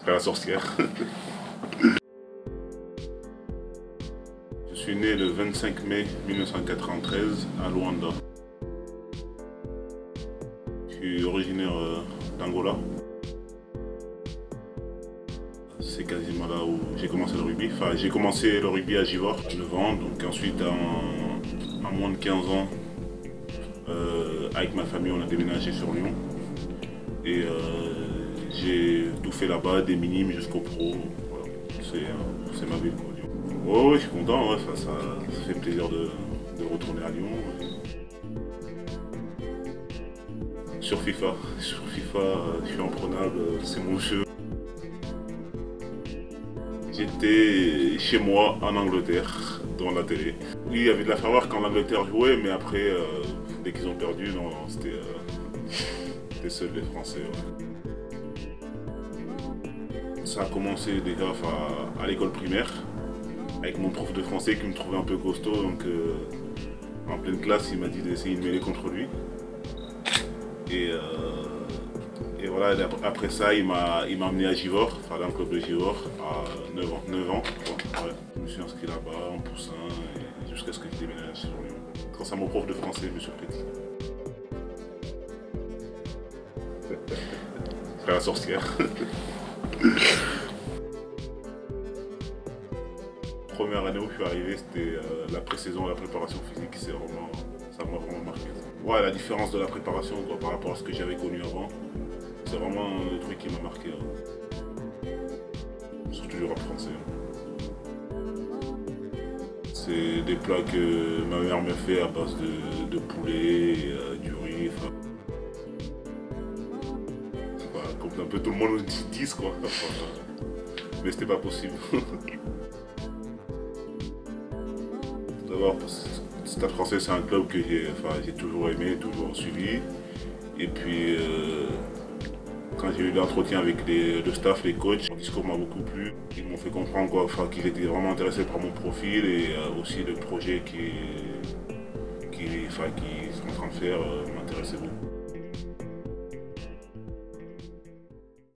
La sorcière. Je suis né le 25 mai 1993 à Luanda. Je suis originaire d'Angola. C'est quasiment là où j'ai commencé le rugby. Enfin, j'ai commencé le rugby à Givors, à 9 ans. Donc ensuite, à moins de 15 ans, avec ma famille, on a déménagé sur Lyon. Et j'ai tout fait là-bas, des minimes jusqu'au pro. Voilà. C'est ma ville, quoi, Lyon. Oh, oui, je suis content, ouais, ça fait plaisir de retourner à Lyon. Sur FIFA, je suis imprenable, c'est mon jeu. J'étais chez moi en Angleterre, devant la télé. Oui, il y avait de la faveur quand l'Angleterre jouait, mais après, dès qu'ils ont perdu, non, c'était seuls les Français. Ouais. Ça a commencé déjà à l'école primaire, avec mon prof de français qui me trouvait un peu costaud, donc en pleine classe, il m'a dit d'essayer de mêler contre lui. Et voilà, après ça, il m'a amené à Givors, enfin dans le club de Givors, à 9 ans. Ouais. Je me suis inscrit là-bas en poussin, jusqu'à ce que je déménage sur Lyon. Grâce à mon prof de français, M. Petit. C'est la sorcière. Première année où je suis arrivé, c'était la pré-saison, la préparation physique, ça m'a vraiment marqué. Ouais, la différence de la préparation quoi, par rapport à ce que j'avais connu avant, c'est vraiment le truc qui m'a marqué. Surtout du rap français. C'est des plats que ma mère me fait à base de poulet, et, du riz. Comme un peu tout le monde dit quoi. Mais c'était pas possible. D'abord, Stade Français, c'est un club que j'ai toujours aimé, toujours suivi. Et puis, quand j'ai eu l'entretien avec le staff, les coachs, mon discours m'a beaucoup plu. Ils m'ont fait comprendre qu'ils étaient vraiment intéressés par mon profil et aussi le projet qu'ils sont en train de faire m'intéressait beaucoup.